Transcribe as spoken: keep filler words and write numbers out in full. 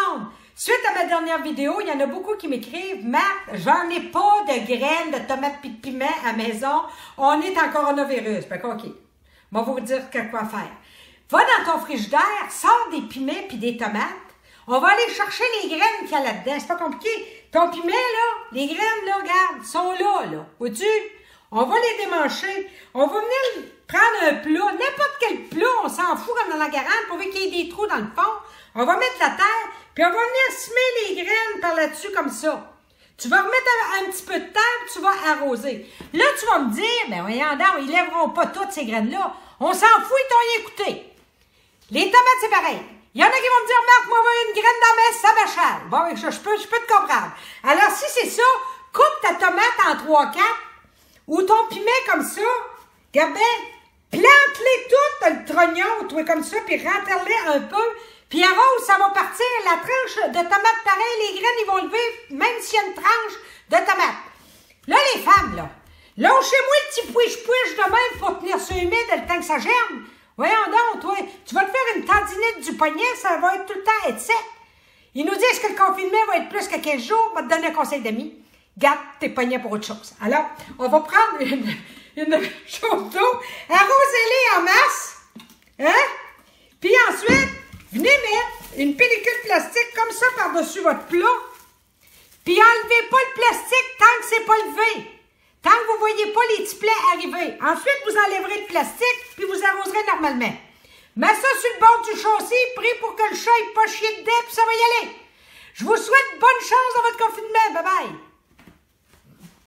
monde! Suite à ma dernière vidéo, il y en a beaucoup qui m'écrivent « Marc, j'en ai pas de graines de tomates et de piment à la maison. On est en coronavirus. » Fait que, OK, moi, je vais vous dire que quoi faire. Va dans ton frigidaire, sors des piments puis des tomates. On va aller chercher les graines qu'il y a là-dedans. C'est pas compliqué. Ton piment, là, les graines, là, regarde, sont là, là. Vois-tu? On va les démancher. On va venir prendre un plat, n'importe quel plat, on s'en fout comme dans la garage, pour qu'il y ait des trous dans le fond. On va mettre la terre, puis on va venir semer les graines par là-dessus comme ça. Tu vas remettre un, un petit peu de terre, puis tu vas arroser. Là, tu vas me dire, ben voyons donc, ils lèveront pas toutes ces graines-là. On s'en fout, ils t'ont rien écouté. Les tomates, c'est pareil. Il y en a qui vont me dire, Marc, moi, avoir une graine dans ma ça m'achale. Bon, je, je, peux, je peux te comprendre. Alors, si c'est ça, coupe ta tomate en trois quatre, ou ton piment comme ça, regarde bien, plante-les toutes dans le trognon, toi, comme ça, puis rentre-les un peu, puis arrose, ça va partir, la tranche de tomate pareil, les graines, ils vont lever, même s'il y a une tranche de tomate. Là, les femmes, là, lâchez-moi le petit pouiche-pouiche de même pour tenir ça humide le temps que ça germe. Voyons donc, toi, tu vas te faire une tendinite du poignet, ça va être tout le temps être sec. Ils nous disent que le confinement va être plus que quinze jours, on va te donner un conseil d'amis. Garde tes poignets pour autre chose. Alors, on va prendre une, une chose d'eau, arrosez-les en masse, hein? Puis ensuite, venez mettre une pellicule plastique comme ça par-dessus votre plat, puis enlevez pas le plastique tant que c'est pas levé. Tant que vous voyez pas les petits plaies arriver. Ensuite, vous enlèverez le plastique, puis vous arroserez normalement. Mets ça sur le bord du châssis, pris pour que le chat n'ait pas chier dedans, puis ça va y aller. Je vous souhaite bonne chance dans votre confinement. Bye bye.